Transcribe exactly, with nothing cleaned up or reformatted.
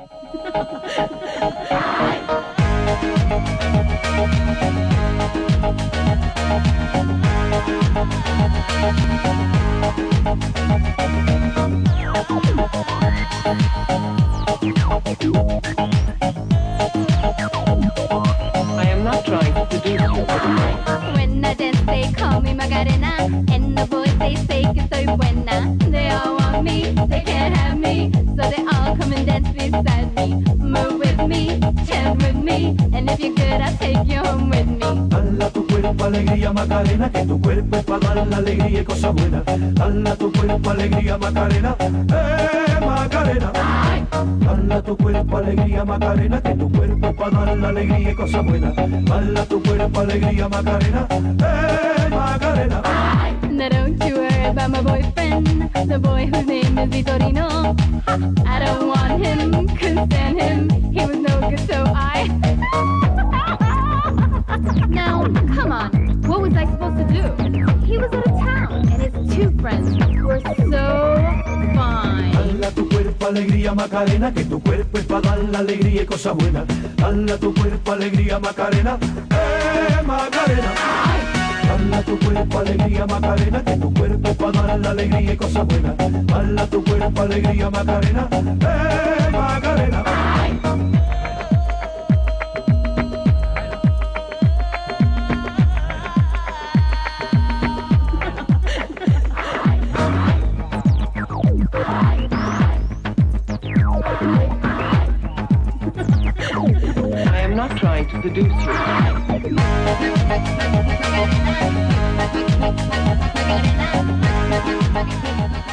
I am not trying to seduce you. When I dance, they call me Macarena, and the boys they say que soy buena. They all want me, they can't have me, so they all come and dance beside me. Move with me, chant with me, and if you're good, I'll take you home with me. Dala tu cuerpo alegría Macarena, que tu cuerpo es para dar la alegría y cosas buenas. Dala tu cuerpo alegría Macarena, eh Macarena. Dala tu cuerpo alegría Macarena, que tu cuerpo es para dar la alegría y cosas buenas. Dala tu cuerpo alegría Macarena, eh Macarena. Now don't you worry about my boyfriend, the boy whose name is Vitorino. I don't want him, couldn't stand him, he was no good, so I... Now, come on, what was I supposed to do? He was out of town, and his two friends were so fine. Dala tu cuerpo alegría Macarena, que tu cuerpo es para dar la alegría y cosas buenas. Dala tu cuerpo alegría Macarena, eh Macarena. Dala tu cuerpo alegría Macarena, que tu cuerpo es para dar la alegría y cosas buenas. Dala tu cuerpo alegría Macarena, eh Macarena. I am not trying to seduce you.